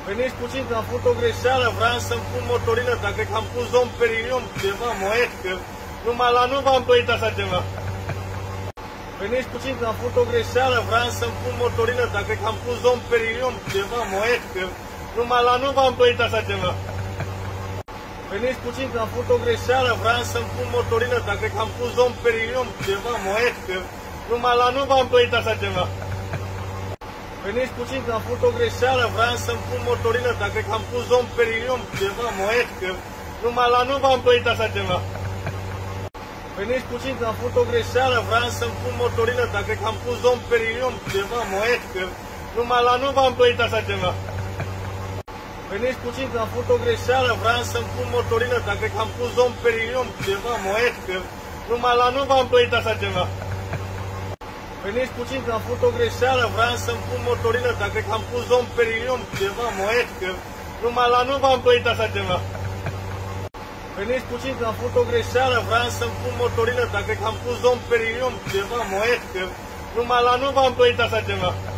Veniți puțin că am făcut o greșeală, vreau să-mi pun motorină, dar cred că am pus domn Perinion ceva moet, că numai la nu v-am plătit așa ceva. Veniți puțin că am făcut o greșeală, vreau să-mi pun motorină, dar cred că am pus domn Perinion ceva moet, că numai la nu v-am plătit așa ceva. Veniți puțin că am făcut o greșeală, vreau să-mi pun motorină, dar cred că am pus domn Perinion ceva moet, că numai la nu v-am plătit așa ceva. Veniți puțin că am făcut o greșeală, vreau să-mi pun motorină, dar cred că am pus domn Perinion ceva moet, că numai la nu v-am plătit așa ceva. Veniți puțin că am făcut o greșeală, vreau să-mi pun motorină, dar cred că am pus domn Perinion ceva moet, că numai la nu v-am plătit așa ceva. Veniți puțin că am făcut o greșeală, vreau să-mi pun motorină, dar cred că am pus domn Perinion ceva moet, că numai la nu v-am plătit așa ceva. Veniți puțin că am făcut o greșeală, vreau să-mi pun motorină, dar cred că am pus domn Perinion ceva moet, că numai la nu v-am plătit așa ceva. Veniți puțin că am făcut o greșeală, vreau să-mi pun motorină, dar cred că am pus domn Perinion ceva moet, că numai la nu v-am plătit așa ceva.